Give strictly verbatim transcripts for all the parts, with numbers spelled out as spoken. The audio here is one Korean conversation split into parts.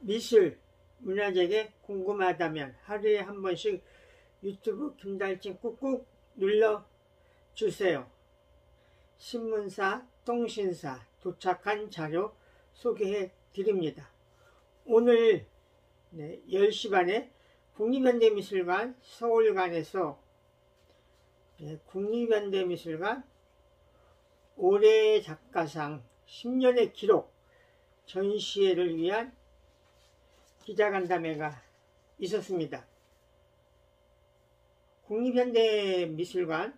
미술, 문화재에 궁금하다면 하루에 한 번씩 유튜브 김달진 꾹꾹 눌러주세요. 신문사, 통신사 도착한 자료 소개해 드립니다. 오늘 네, 열 시 반에 국립현대미술관 서울관에서 네, 국립현대미술관 올해의 작가상 십 년의 기록 전시회를 위한 기자간담회가 있었습니다. 국립현대미술관과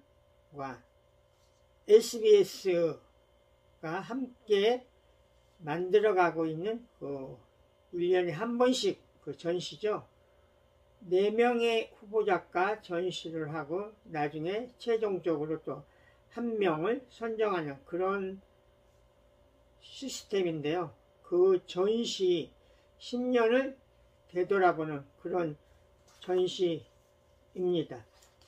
에스비에스가 함께 만들어가고 있는 그 일 년에 한 번씩 그 전시죠. 네 명의 후보작가 전시를 하고 나중에 최종적으로 또 한 명을 선정하는 그런 시스템인데요. 그 전시 십 년을 되돌아보는 그런 전시입니다.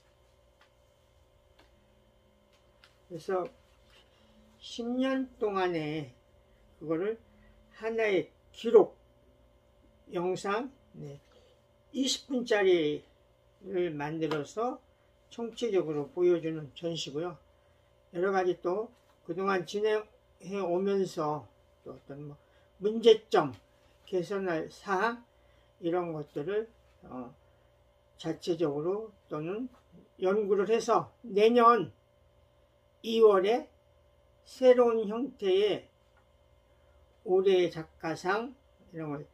그래서 십 년 동안에 그거를 하나의 기록 영상 네, 이십 분짜리를 만들어서 총체적으로 보여주는 전시고요. 여러가지 또 그동안 진행해 오면서 또 어떤 뭐 문제점, 개선할 사항 이런 것들을 어, 자체적으로 또는 연구를 해서 내년 이월에 새로운 형태의 올해의 작가상 이런 걸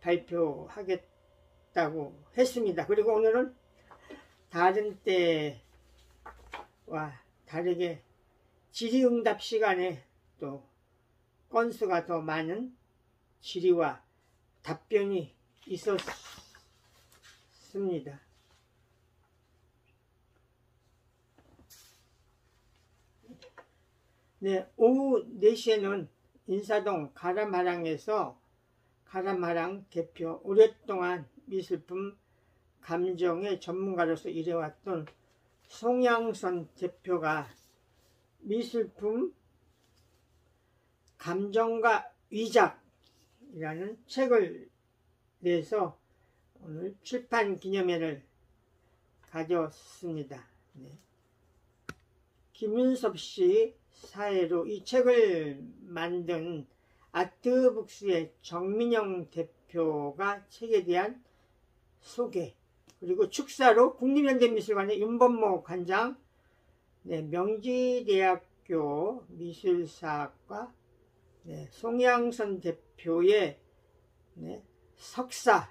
발표하겠다고 했습니다. 그리고 오늘은 다른 때와 다르게 질의응답 시간에 또 건수가 더 많은 질의와 답변이 있었습니다. 네, 오후 네 시에는 인사동 가람하랑에서 가람하랑 대표, 오랫동안 미술품 감정의 전문가로서 일해왔던 송양선 대표가 미술품 감정과 위작이라는 책을 내서 오늘 출판 기념회를 가졌습니다. 네. 김윤섭 씨 사회로 이 책을 만든 아트북스의 정민영 대표가 책에 대한 소개, 그리고 축사로 국립현대미술관의 윤범모 관장, 네, 명지대학교 미술사학과 네, 송양선 대표의 네, 석사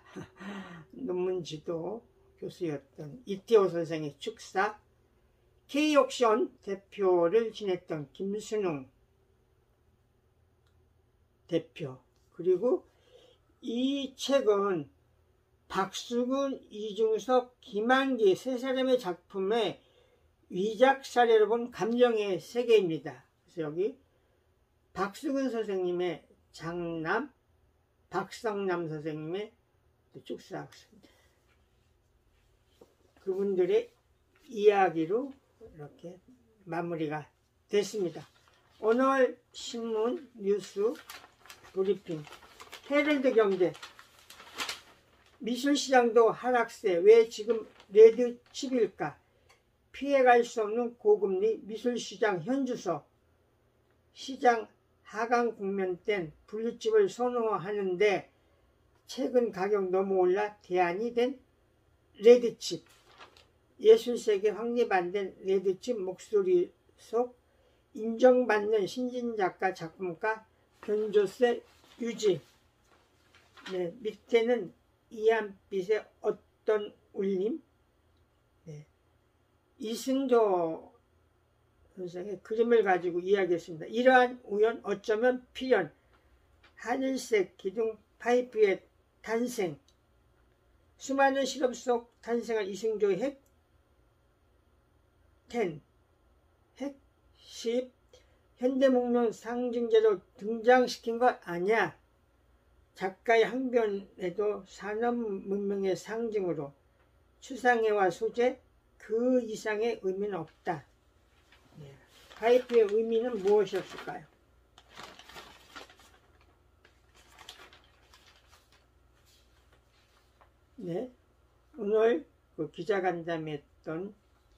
논문지도 교수였던 이태호 선생의 축사, K옥션 대표를 지냈던 김순웅 대표, 그리고 이 책은 박수근, 이중섭, 김한기 세 사람의 작품의 위작 사례로 본 감정의 세계입니다. 그래서 여기 박수근 선생님의 장남, 박성남 선생님의 축사, 그분들의 이야기로 이렇게 마무리가 됐습니다. 오늘 신문 뉴스 브리핑. 헤럴드 경제. 미술시장도 하락세. 왜 지금 레드칩일까? 피해갈 수 없는 고금리 미술시장 현주소. 시장 하강 국면 땐 블루칩을 선호하는데 최근 가격 너무 올라 대안이 된 레드칩. 예술세계 확립 안 된 레드칩 목소리 속 인정받는 신진작가 작품가 변조세 유지. 네, 밑에는 이한빛의 어떤 울림. 네, 이승조 선생의 그림을 가지고 이야기했습니다. 이러한 우연 어쩌면 필연. 하늘색 기둥 파이프의 탄생. 수많은 실험 속 탄생한 이승조의 핵 텐, 핵 십, 현대문명 상징제로 등장시킨 것 아니야. 작가의 항변에도 산업문명의 상징으로 추상해와 소재 그 이상의 의미는 없다. 네. 파이프의 의미는 무엇이었을까요? 네, 오늘 그 기자간담회 했던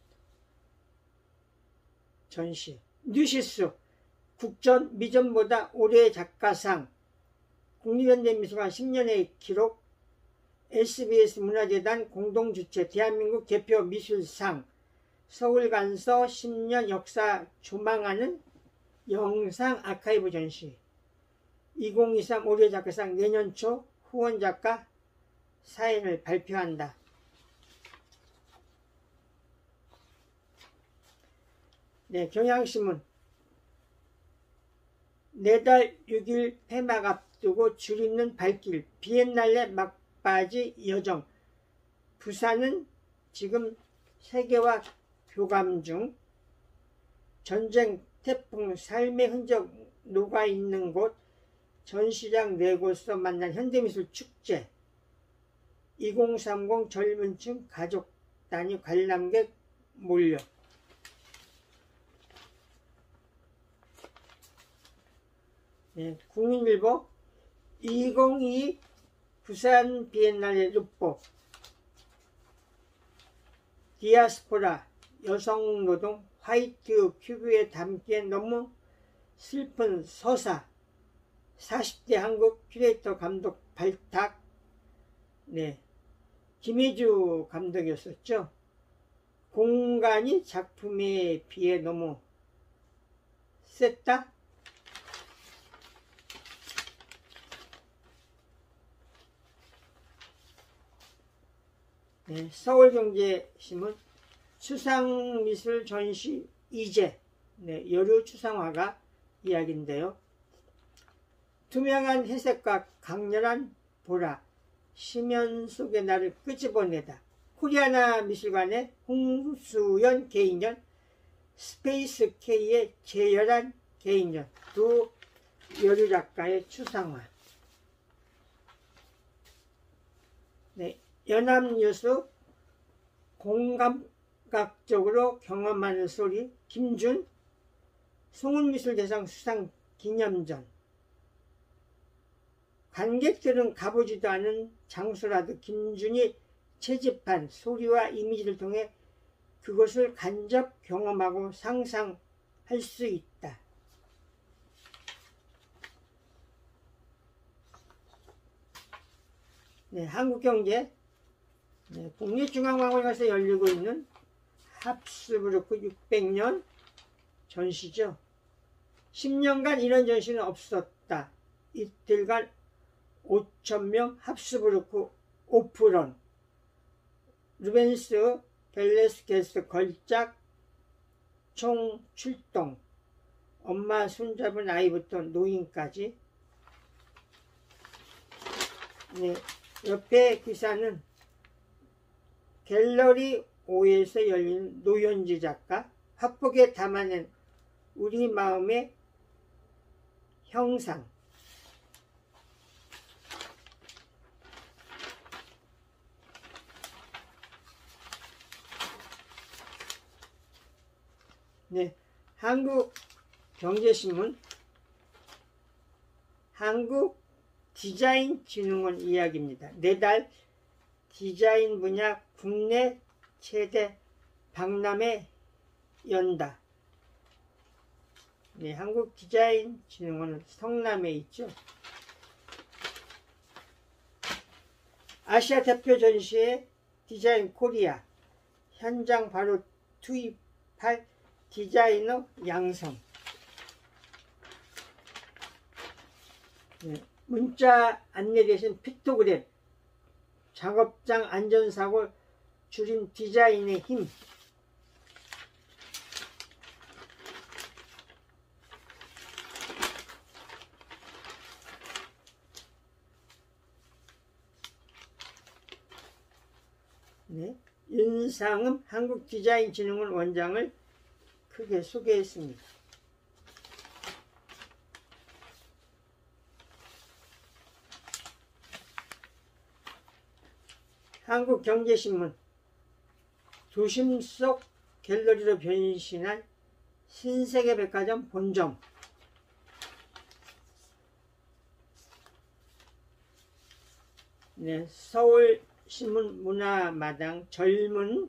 전시 뉴시스 국전 미전보다 올해의 작가상 국립현대미술관 십 년의 기록 에스비에스 문화재단 공동주최 대한민국 대표 미술상 서울간서 십 년 역사 조망하는 영상 아카이브 전시 이천이십삼 올해 작가상 내년 초 후원작가 사인을 발표한다. 네, 경향신문 내달 육 일 폐막 앞두고 줄 잇는 발길 비엔날레 막바지 여정 부산은 지금 세계와 교감 중 전쟁, 태풍, 삶의 흔적 녹아있는 곳 전시장 네 곳에서 만난 현대미술 축제 이천삼십 젊은층 가족 단위 관람객 몰려 네, 국민일보 이천이십이 부산 비엔날레 룩복 디아스포라 여성노동 화이트 큐브에 담기엔 너무 슬픈 서사 사십 대 한국 큐레이터 감독 발탁 네, 김혜주 감독이었었죠. 공간이 작품에 비해 너무 셌다. 네, 서울경제신문 추상미술 전시 이제 네, 여류 추상화가 이야기인데요. 투명한 회색과 강렬한 보라 심연 속의 나를 끄집어내다 코리아나 미술관의 홍수연 개인전 스페이스 K의 재열한 개인전 두 여류 작가의 추상화 네, 연합뉴스 공감각적으로 경험하는 소리 김준 송은미술대상 수상 기념전 관객들은 가보지도 않은 장소라도 김준이 채집한 소리와 이미지를 통해 그것을 간접 경험하고 상상할 수 있다. 네, 한국경제 네, 국립중앙박물관에서 열리고 있는 합스부르크 육백 년 전시죠. 십 년간 이런 전시는 없었다. 이틀간 오천 명 합스부르크 오프런 루벤스 벨레스케스 걸작 총 출동 엄마 손잡은 아이부터 노인까지 네, 옆에 기사는 갤러리 오에서 열린 노현지 작가 화폭에 담아낸 우리 마음의 형상 네, 한국경제신문 한국디자인진흥원 이야기입니다. 내달 디자인 분야 국내 최대 박람회 연다. 네, 한국디자인진흥원은 성남에 있죠. 아시아 대표 전시회 디자인 코리아 현장 바로 투입할 디자이너 양성 네, 문자 안내 대신 픽토그램 작업장 안전사고 줄인 디자인의 힘 네, 윤상음 한국디자인진흥원 원장을 크게 소개했습니다. 한국경제신문 도심 속 갤러리로 변신한 신세계백화점 본점 네, 서울 신문 문화마당 젊은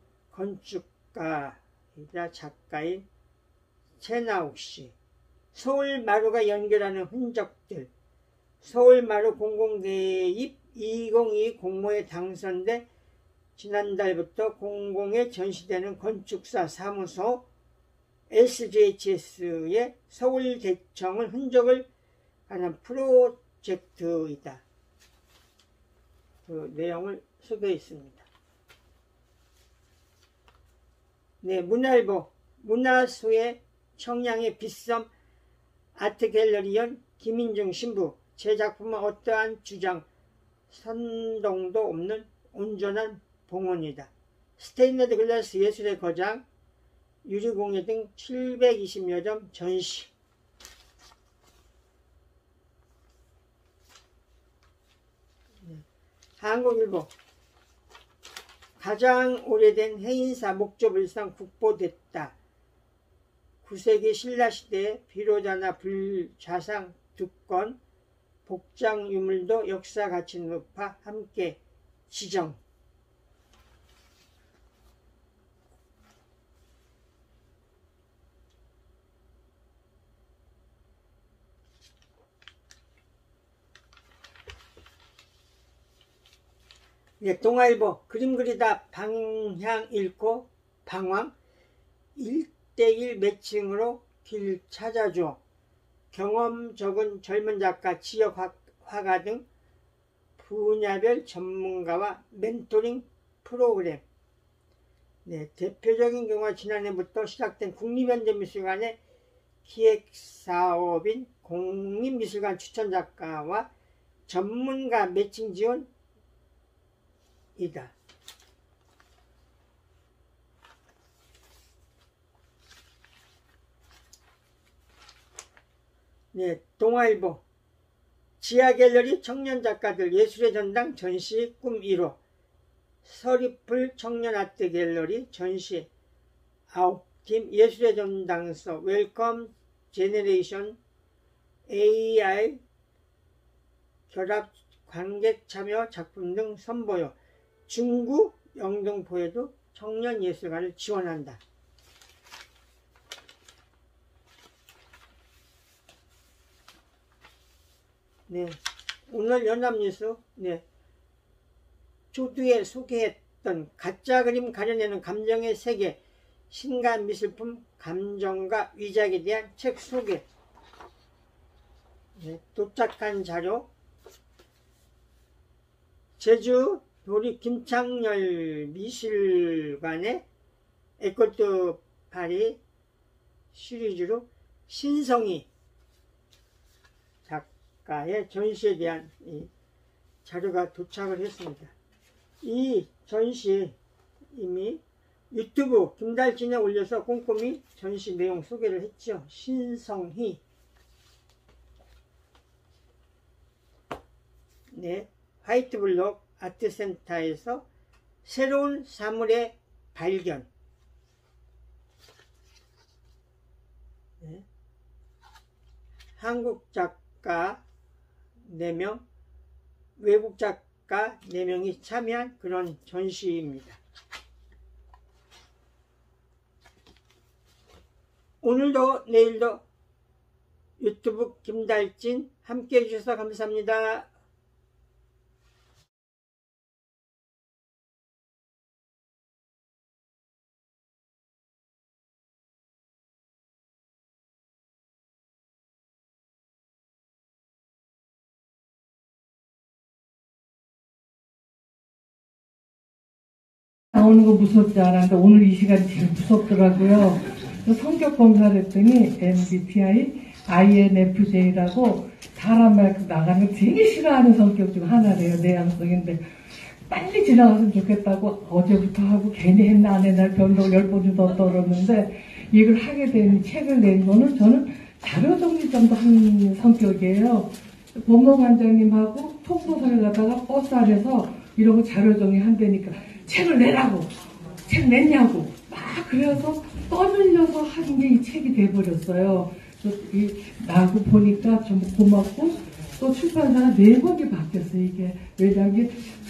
건축가이자 작가인 최나옥씨, 서울마루가 연결하는 흔적들, 서울마루 공공개입 이천이십이 공모에 당선돼 지난달부터 공공에 전시되는 건축사 사무소 에스지에이치에스의 서울대청은 흔적을 하는 프로젝트이다. 그 내용을 소개했습니다. 네, 문화일보 문화수의 청량의 빗섬 아트갤러리연 김인중 신부, 제 작품은 어떠한 주장, 선동도 없는 온전한 봉헌이다. 스테인레드 글라스 예술의 거장, 유리공예 등 칠백이십여 점 전시. 네. 한국일보 가장 오래된 해인사 목조불상 국보됐다. 구 세기 신라시대의 비로자나 불좌상 두 건, 복장 유물도 역사 가치 높아 함께 지정. 네, 동아일보 그림 그리다 방향 잃고 방황, 일 대일 매칭으로 길 찾아줘. 경험 적은 젊은 작가, 지역 화가 등 분야별 전문가와 멘토링 프로그램. 네, 대표적인 경우가 지난해부터 시작된 국립현대미술관의 기획사업인 국립미술관 추천작가와 전문가 매칭 지원이다. 네, 동아일보 지하갤러리 청년작가들 예술의 전당 전시 꿈 이루. 서리풀 청년아트갤러리 전시 아홉 팀 예술의 전당서 웰컴 제네레이션 에이아이 결합 관객 참여 작품 등 선보여 중구 영등포에도 청년예술가를 지원한다. 네, 오늘 연합뉴스 네, 조두에 소개했던 가짜 그림 가려내는 감정의 세계 신간 미술품 감정과 위작에 대한 책 소개. 네, 도착한 자료 제주 도립 김창렬 미술관의 에코트 파리 시리즈로 신성희 작가의 전시에 대한 이 자료가 도착을 했습니다. 이 전시 이미 유튜브 김달진에 올려서 꼼꼼히 전시 내용 소개를 했죠. 신성희. 네, 화이트블록 아트센터에서 새로운 사물의 발견. 네. 한국 작가 네 명, 외국 작가 네 명이 참여한 그런 전시입니다. 오늘도 내일도 유튜브 김달진 함께 해주셔서 감사합니다. 나오는 거 무섭지 않았는데 오늘 이 시간이 제일 무섭더라고요. 성격 검사를 했더니 엠비티아이, 아이엔에프제이라고 사람 말 나가는 거 되게 싫어하는 성격 중 하나래요. 내향성인데 빨리 지나갔으면 좋겠다고 어제부터 하고 괜히 했나 안 했나 별로 열 번이 더 떨었는데 이걸 하게 된 책을 낸 거는 저는 자료 정리점도 한 성격이에요. 법무관장님하고 통도서를 갖다가 버스 안에서 이런 거 자료 정리한다니까 책을 내라고, 책 냈냐고 막 그래서 떠밀려서 한 게 이 책이 돼버렸어요. 이 나고 보니까 좀 고맙고 또 출판사가 네 번이 바뀌었어요. 이게 왜냐하면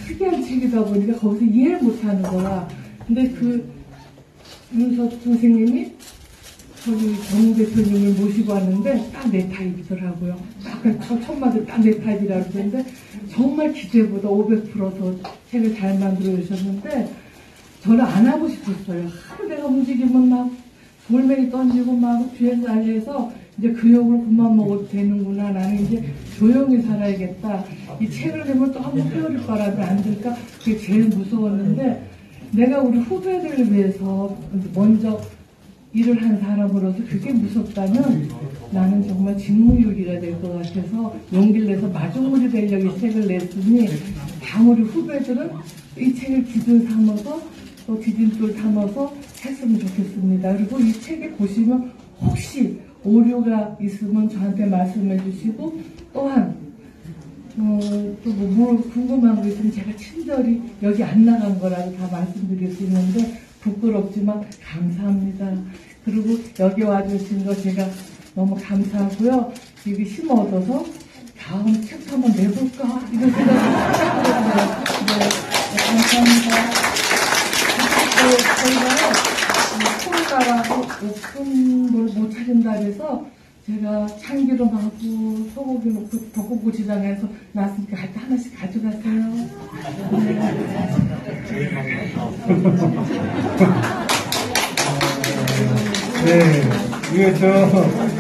특이한 책이다 보니까 거기서 이해를 못하는 거야. 근데 그 윤석 선생님이 저기 정 대표님을 모시고 왔는데 딱 내 타입이더라고요. 딱 첫, 첫 마디 딱 내 타입이라고 그랬는데 정말 기대보다 오백 퍼센트 더 책을 잘 만들어 주셨는데 저는 안 하고 싶었어요. 하루 내가 움직이면 막 돌멩이 던지고 막 뒤에서 달려서 이제 그 욕을 그만 먹어도 되는구나. 나는 이제 조용히 살아야겠다. 이 책을 내면 또 한번 회오리 바람이 안 들까? 그게 제일 무서웠는데 내가 우리 후배들을 위해서 먼저 일을 한 사람으로서 그게 무섭다면 나는 정말 직무유기가 될 것 같아서 용기를 내서 마중물이 되려고 이 책을 냈으니 다음 우리 후배들은 이 책을 기준 삼아서 또 디딤돌 삼아서 했으면 좋겠습니다. 그리고 이 책에 보시면 혹시 오류가 있으면 저한테 말씀해 주시고 또한 어, 또 뭐, 뭐 궁금한 거 있으면 제가 친절히 여기 안 나간 거라도 다 말씀드릴 수 있는데 부끄럽지만 감사합니다. 그리고 여기 와주신 거 제가 너무 감사하고요. 이게 힘 얻어서 다음 책 한번 내볼까 이런 생각이 들었어요. 네, 네, 감사합니다. 저희가 코로나라고 오픈을 못 차린다 해서 제가 참기름하고 소고기 넣고 볶음고추장해서 놨으니까 할 때 하나씩 가져가세요. 네, 이거 저